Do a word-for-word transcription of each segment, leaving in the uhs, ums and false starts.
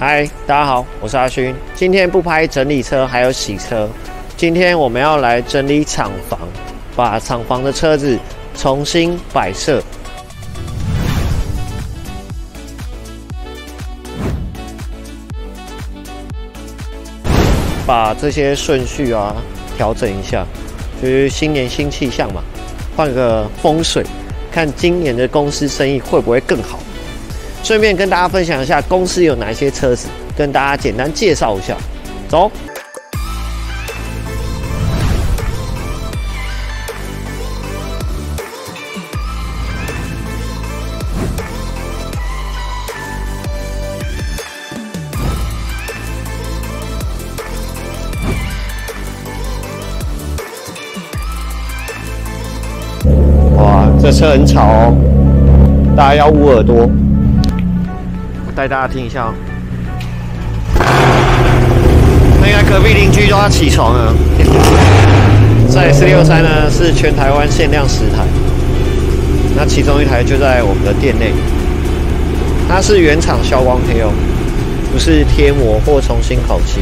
嗨，大家好，我是阿勋。今天不拍整理车，还有洗车。今天我们要来整理厂房，把厂房的车子重新摆设。把这些顺序啊调整一下，就是新年新气象嘛，换个风水，看今年的公司生意会不会更好。顺便跟大家分享一下公司有哪些车子，跟大家简单介绍一下。走。哇，这车很吵哦，大家要捂耳朵。我带大家听一下哦。那应该隔壁邻居都要起床了。在四六三呢，是全台湾限量十台，那其中一台就在我们的店内。它是原厂消光黑哦，不是贴膜或重新烤漆。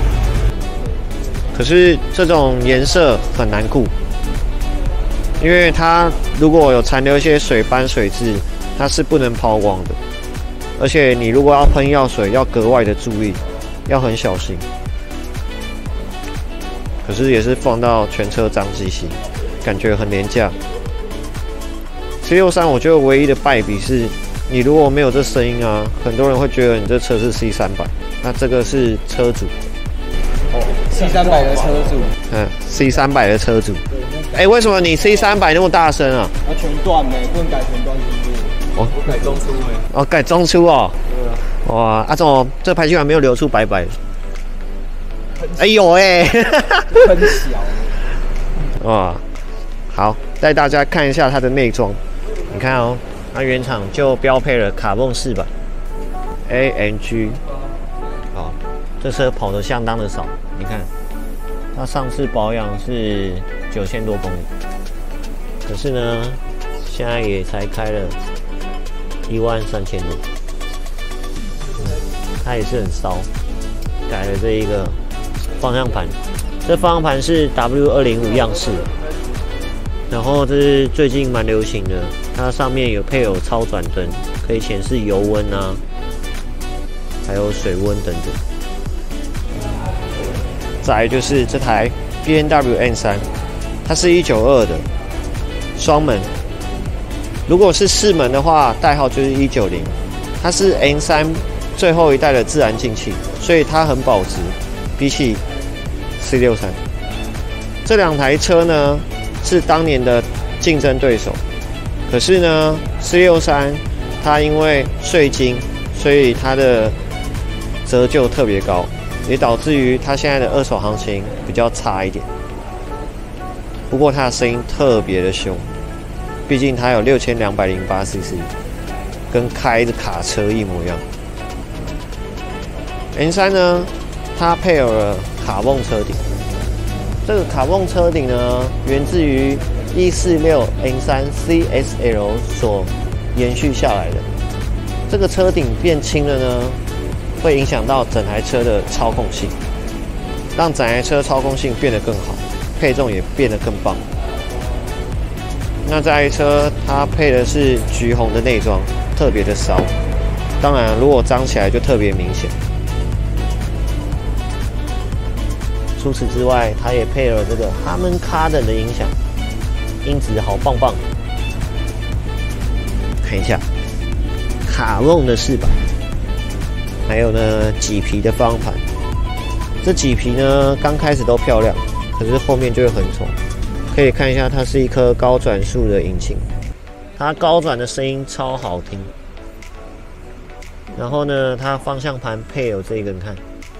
可是这种颜色很难顾。因为它如果有残留一些水斑水渍，它是不能抛光的。而且你如果要喷药水，要格外的注意，要很小心。可是也是放到全车脏兮兮，感觉很廉价。C 六三我觉得唯一的败笔是，你如果没有这声音啊，很多人会觉得你这车是 C 三百，那这个是车主。 哦 ，C 三百的车主。 嗯 ，C 三百的车主。哎、欸，为什么你 C 三百那么大声啊？ 要全段呢，不能改全段是不是？哦，我改中出哎。 哦，改中出哦。对啊。哇，阿、啊、总，这排气管没有流出白白的。哎呦哎、欸。 很小。 哇，好，带大家看一下它的内装。你看哦，它原厂就标配了卡泵饰板 A M G。好，这车跑得相当的少，你看。它上次保养是九千多公里，可是呢，现在也才开了一万三千多。嗯，它也是很骚，改了这一个方向盘，这方向盘是 W 二零五样式的，然后这是最近蛮流行的，它上面有配有超转灯，可以显示油温啊，还有水温等等。再来就是这台 B M W M 三，它是一九二的双门，如果是四门的话，代号就是一九零。它是 M 三最后一代的自然进气，所以它很保值，比起 C 六三。这两台车呢是当年的竞争对手，可是呢 C 六三它因为税金，所以它的折旧特别高。也导致于它现在的二手行情比较差一点，不过它的声音特别的凶，毕竟它有六千两百零八 C C， 跟开着卡车一模一样。M 三呢，它配有了卡泵车顶，这个卡泵车顶呢，源自于一四六 M 三 C S L 所延续下来的。这个车顶变轻了呢，会影响到整台车的操控性，让整台车操控性变得更好，配重也变得更棒。那这台车它配的是橘红的内装，特别的骚，当然如果脏起来就特别明显。除此之外，它也配了这个 Harman Kardon 的音响，音质好棒棒。看一下卡泵的饰板。还有呢，麂皮的方向盘，这麂皮呢刚开始都漂亮，可是后面就会很丑。可以看一下，它是一颗高转速的引擎，它高转的声音超好听。然后呢，它方向盘配有这个，你看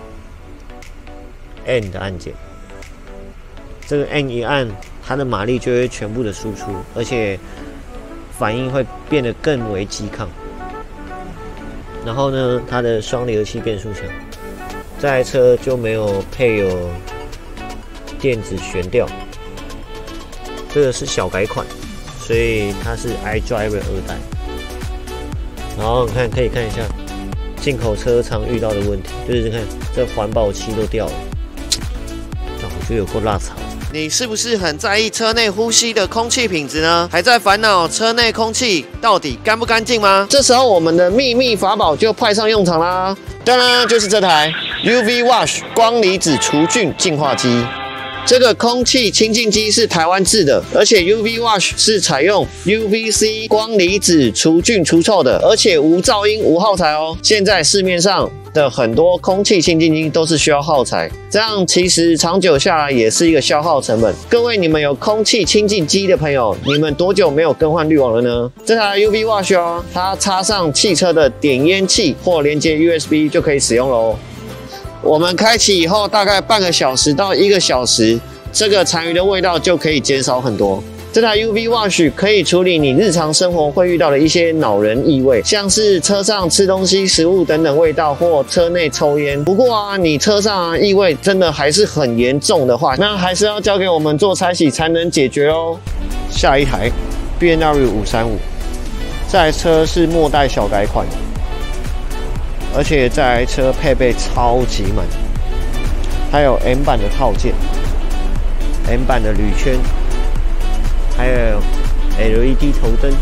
N 的按键，这个 N 一按，它的马力就会全部的输出，而且反应会变得更为激亢。然后呢，它的双离合器变速箱，这台车就没有配有电子悬吊，这个是小改款，所以它是 iDriver 二代。然后你看，可以看一下， 进口车常遇到的问题，就是你看这环保漆都掉了，我觉得有够辣槽。你是不是很在意车内呼吸的空气品质呢？还在烦恼车内空气到底干不干净吗？这时候我们的秘密法宝就派上用场啦！当然就是这台 U V Wash 光离子除菌净化机。这个空气清净机是台湾制的，而且 U V Wash 是采用 U V C 光离子除菌除臭的，而且无噪音、无耗材哦。现在市面上的很多空气清净机都是需要耗材，这样其实长久下来也是一个消耗成本。各位，你们有空气清净机的朋友，你们多久没有更换滤网了呢？这台 U V Wash 哦，它插上汽车的点烟器或连接 U S B 就可以使用喽。我们开启以后，大概半个小时到一个小时，这个残余的味道就可以减少很多。这台 U V Wash 可以处理你日常生活会遇到的一些恼人异味，像是车上吃东西、食物等等味道，或车内抽烟。不过啊，你车上啊异味真的还是很严重的话，那还是要交给我们做拆洗才能解决哦。下一台 B M W 五三五，这台车是末代小改款。而且这台车配备超级满，它有 M 版的套件 ，M 版的铝圈，还有 L E D 头灯。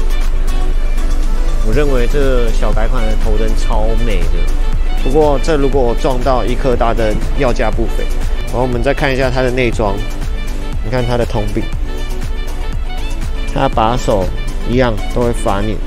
我认为这小改款的头灯超美的。不过这如果撞到一颗大灯，要价不菲。然后我们再看一下它的内装，你看它的通病，它把手一样都会发黏。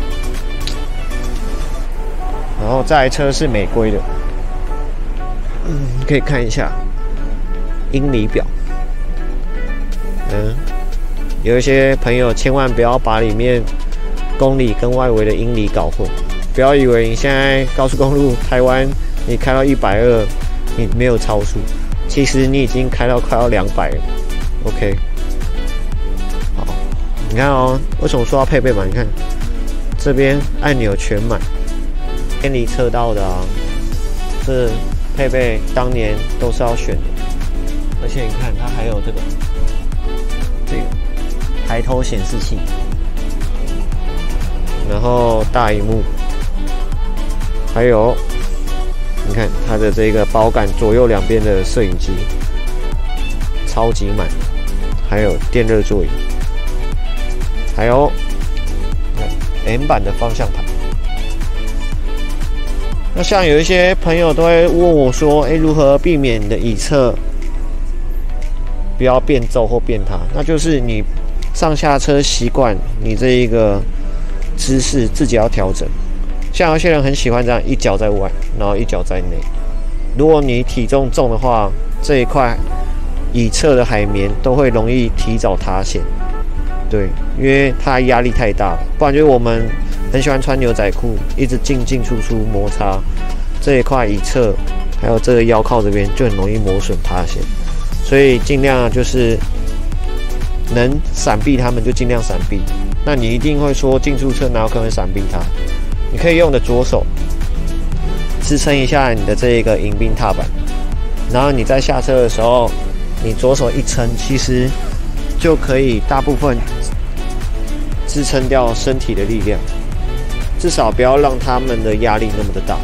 然后这台车是美规的，嗯，可以看一下英里表。嗯，有一些朋友千万不要把里面公里跟外围的英里搞混，不要以为你现在高速公路台湾你开到一百二，你没有超速，其实你已经开到快要两百了。OK， 好，你看哦，为什么说要配备满？你看这边按钮全满。偏离车道的啊，这配备当年都是要选的，而且你看它还有这个这个抬头显示器，然后大萤幕，还有你看它的这个包杆左右两边的摄影机，超级满，还有电热座椅，还有 M 版的方向盘。那像有一些朋友都会问我说：“哎，如何避免你的椅侧不要变皱或变塌？”那就是你上下车习惯，你这一个姿势自己要调整。像有些人很喜欢这样，一脚在外，然后一脚在内。如果你体重重的话，这一块椅侧的海绵都会容易提早塌陷。对，因为它压力太大了，不然就是我们很喜欢穿牛仔裤，一直进进出出摩擦这一块椅侧，还有这个腰靠这边就很容易磨损塌陷，所以尽量就是能闪避它们就尽量闪避。那你一定会说进出车哪有可能闪避它？你可以用的左手支撑一下你的这一个迎宾踏板，然后你在下车的时候，你左手一撑，其实就可以大部分支撑掉身体的力量，至少不要让他们的压力那么的大。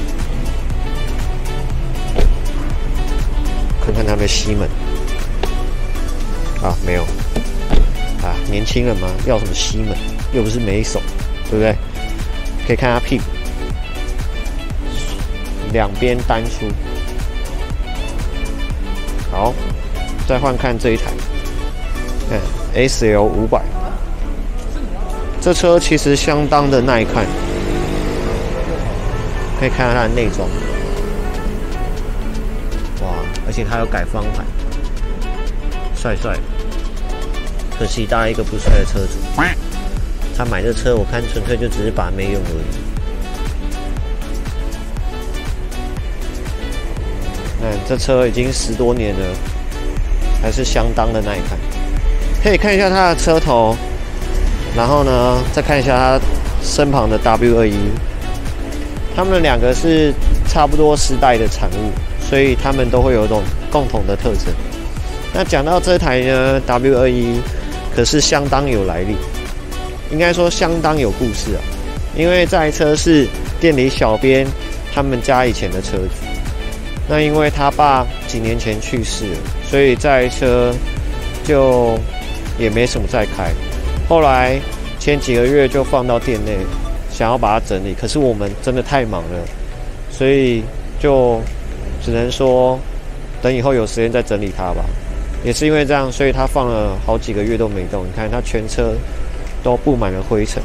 看看他们吸门啊，没有啊，年轻人嘛，要什么吸门？又不是没手，对不对？可以看他屁股，两边单出。好，再换看这一台，看 S L 五百。这车其实相当的耐看，可以看看它的内装，哇！而且它有改方盘，帅帅的。可惜搭了一个不帅的车主，他买这车我看纯粹就只是把妹用而已。嗯，这车已经十多年了，还是相当的耐看。可以看一下它的车头。然后呢，再看一下它身旁的 W 二十一，它们两个是差不多时代的产物，所以它们都会有一种共同的特征。那讲到这台呢 W 二十一，可是相当有来历，应该说相当有故事啊。因为这台车是店里小编他们家以前的车子。那因为他爸几年前去世了，所以这台车就也没什么再开。后来前几个月就放到店内，想要把它整理，可是我们真的太忙了，所以就只能说等以后有时间再整理它吧。也是因为这样，所以它放了好几个月都没动。你看它全车都布满了灰尘，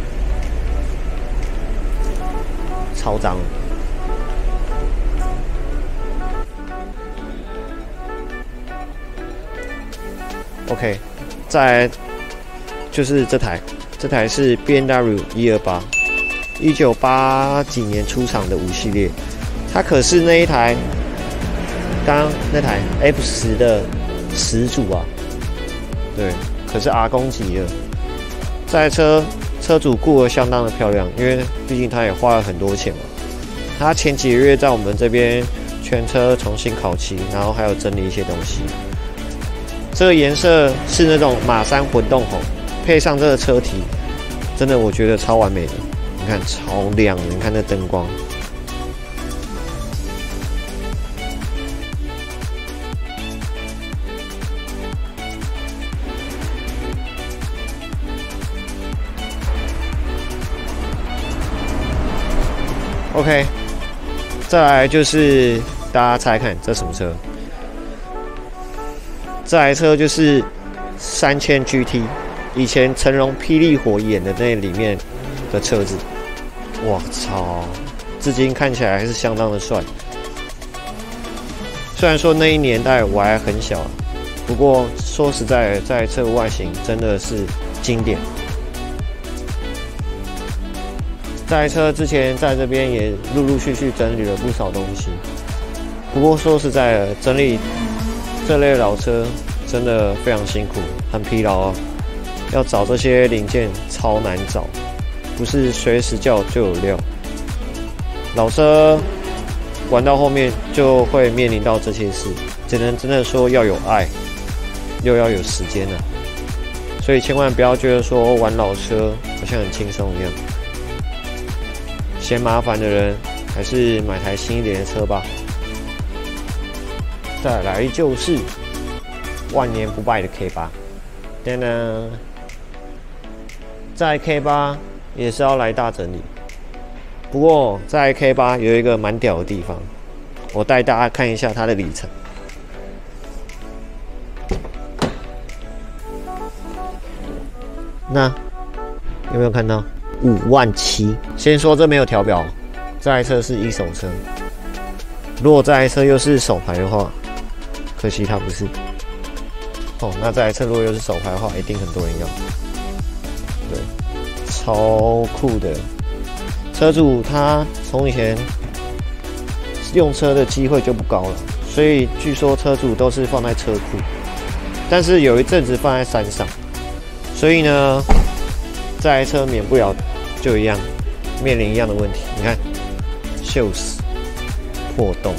超脏。OK， 再来就是这台，这台是 B M W 一二八，一九八几年出厂的五系列，它可是那一台刚刚那台 F 十的始祖啊，对，可是阿公级的。这台车车主顾得相当的漂亮，因为毕竟他也花了很多钱嘛。他前几个月在我们这边全车重新烤漆，然后还有整理一些东西。这个颜色是那种马山混动红，配上这个车体，真的我觉得超完美的。你看超亮的，你看那灯光。OK， 再来就是大家猜看这什么车？这台车就是三千 G T， 以前成龙霹雳火演的那里面的车子。哇操！至今看起来还是相当的帅。虽然说那一年代我还很小，不过说实在，这台车外形真的是经典。这台车之前在这边也陆陆续续整理了不少东西，不过说实在的，整理这类老车真的非常辛苦，很疲劳啊！要找这些零件超难找，不是随时叫就有料。老车玩到后面就会面临到这些事，只能真的说要有爱，又要有时间了。所以千万不要觉得说玩老车好像很轻松一样。嫌麻烦的人，还是买台新一点的车吧。再来就是万年不败的 K 八，噔噔，在 K 八也是要来大整理。不过在 K 八有一个蛮屌的地方，我带大家看一下它的里程。那有没有看到？五万七，先说这没有调表，这台车是一手车。如果这台车又是手排的话，可惜它不是。哦，那这台车如果又是手排的话，一定很多人要。对，超酷的。车主他从以前用车的机会就不高了，所以据说车主都是放在车库，但是有一阵子放在山上，所以呢，这台车免不了。就一样，面临一样的问题。你看，锈死、破洞、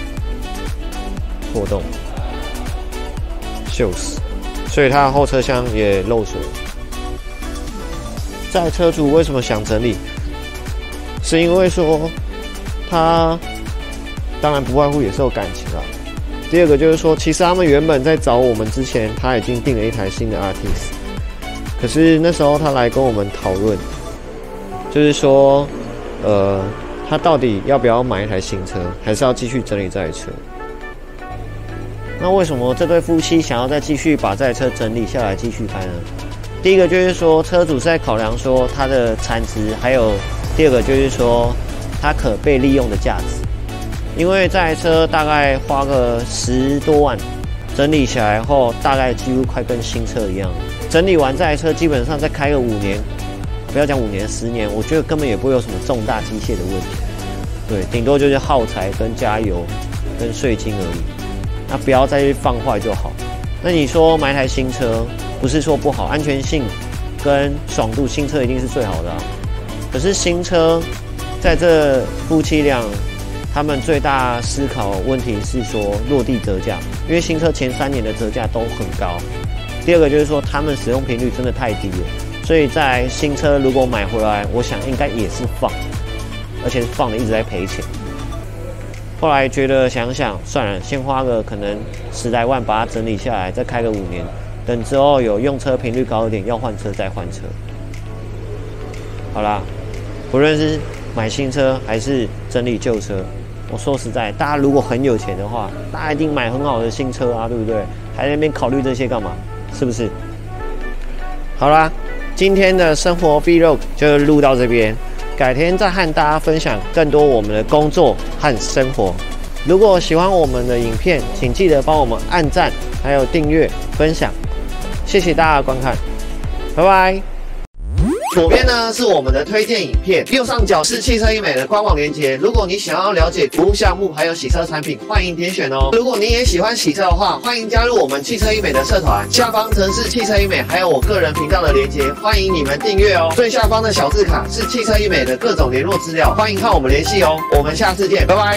破洞、锈死，所以它的后车厢也漏水。这台车主为什么想整理？是因为说他当然不外乎也是有感情啦。第二个就是说，其实他们原本在找我们之前，他已经订了一台新的 R T S， 可是那时候他来跟我们讨论。就是说，呃，他到底要不要买一台新车，还是要继续整理这台车？那为什么这对夫妻想要再继续把这台车整理下来继续开呢？第一个就是说，车主是在考量说它的产值，还有第二个就是说它可被利用的价值。因为这台车大概花个十多万，整理起来后大概几乎快跟新车一样。整理完这台车，基本上再开个五年。不要讲五年、十年，我觉得根本也不会有什么重大机械的问题。对，顶多就是耗材跟加油跟税金而已。那不要再去放坏就好。那你说买台新车，不是说不好，安全性跟爽度，新车一定是最好的啊。可是新车在这夫妻俩他们最大思考问题是说落地折价，因为新车前三年的折价都很高。第二个就是说他们使用频率真的太低了。所以在新车如果买回来，我想应该也是放，而且是放的一直在赔钱。 后来觉得想想算了，先花个可能十来万把它整理下来，再开个五年，等之后有用车频率高一点，要换车再换车。好啦，不论是买新车还是整理旧车，我说实在，大家如果很有钱的话，大家一定买很好的新车啊，对不对？还在那边考虑这些干嘛？是不是？好啦，今天的生活 Vlog 就录到这边，改天再和大家分享更多我们的工作和生活。如果喜欢我们的影片，请记得帮我们按赞，还有订阅、分享，谢谢大家的观看，拜拜。左边呢是我们的推荐影片，右上角是汽车医美的官网连结。如果你想要了解服务项目还有洗车产品，欢迎点选哦。如果你也喜欢洗车的话，欢迎加入我们汽车医美的社团，下方则是汽车医美还有我个人频道的连结，欢迎你们订阅哦。最下方的小字卡是汽车医美的各种联络资料，欢迎和我们联系哦。我们下次见，拜拜。